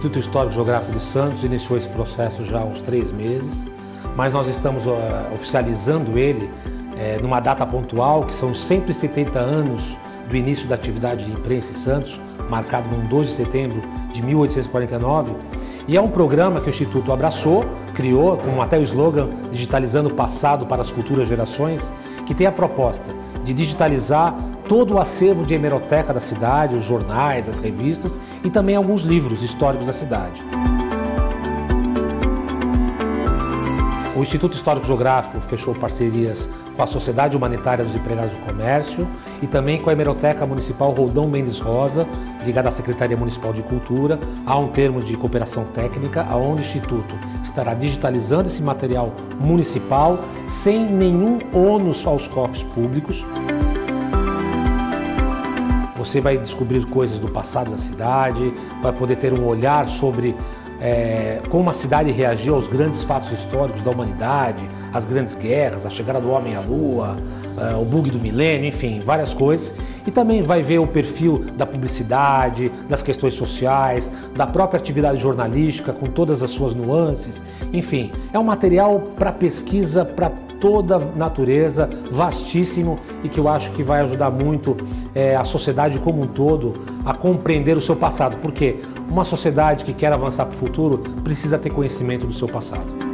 Instituto Histórico Geográfico de Santos iniciou esse processo já há uns 3 meses, mas nós estamos oficializando ele numa data pontual, que são 170 anos do início da atividade de imprensa em Santos, marcado no 2 de setembro de 1849, e é um programa que o Instituto abraçou, criou, com até o slogan Digitalizando o Passado para as Futuras Gerações, que tem a proposta de digitalizar todo o acervo de hemeroteca da cidade, os jornais, as revistas e também alguns livros históricos da cidade. O Instituto Histórico Geográfico fechou parcerias com a Sociedade Humanitária dos Empregados do Comércio e também com a Hemeroteca Municipal Roldão Mendes Rosa, ligada à Secretaria Municipal de Cultura. Há um termo de cooperação técnica, onde o Instituto estará digitalizando esse material municipal sem nenhum ônus aos cofres públicos. Você vai descobrir coisas do passado da cidade, vai poder ter um olhar sobre como a cidade reagiu aos grandes fatos históricos da humanidade, as grandes guerras, a chegada do homem à lua, o bug do milênio, enfim, várias coisas. E também vai ver o perfil da publicidade, das questões sociais, da própria atividade jornalística, com todas as suas nuances. Enfim, é um material para pesquisa, para toda a natureza, vastíssimo, e que eu acho que vai ajudar muito a sociedade como um todo a compreender o seu passado, porque uma sociedade que quer avançar para o futuro precisa ter conhecimento do seu passado.